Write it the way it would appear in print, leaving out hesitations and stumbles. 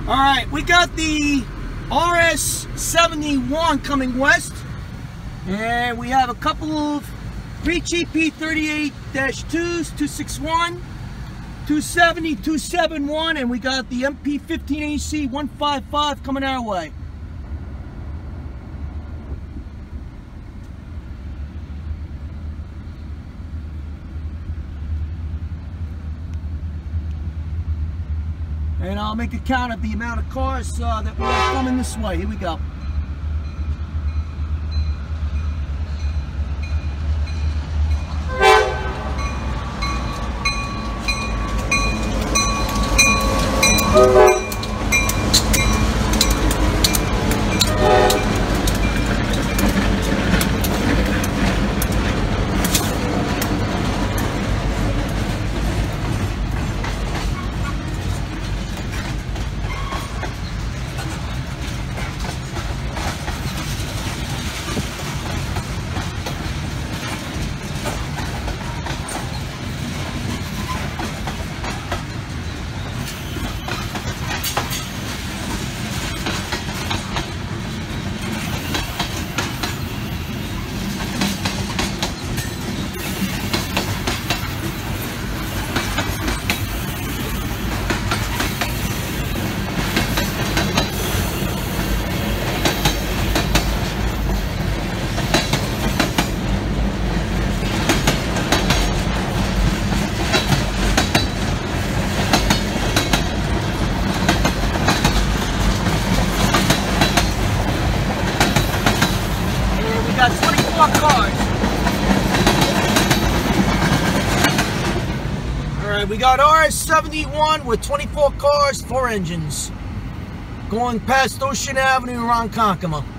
Alright, we got the RS-71 coming west, and we have a couple of Reach EP38-2s, 261, 270, 271, and we got the MP15AC 155 coming our way. And I'll make a count of the amount of cars that were coming this way. Here we go. Got 24 cars. Alright, we got RS-71 with 24 cars, 4 engines, going past Ocean Avenue around Ronkonkoma.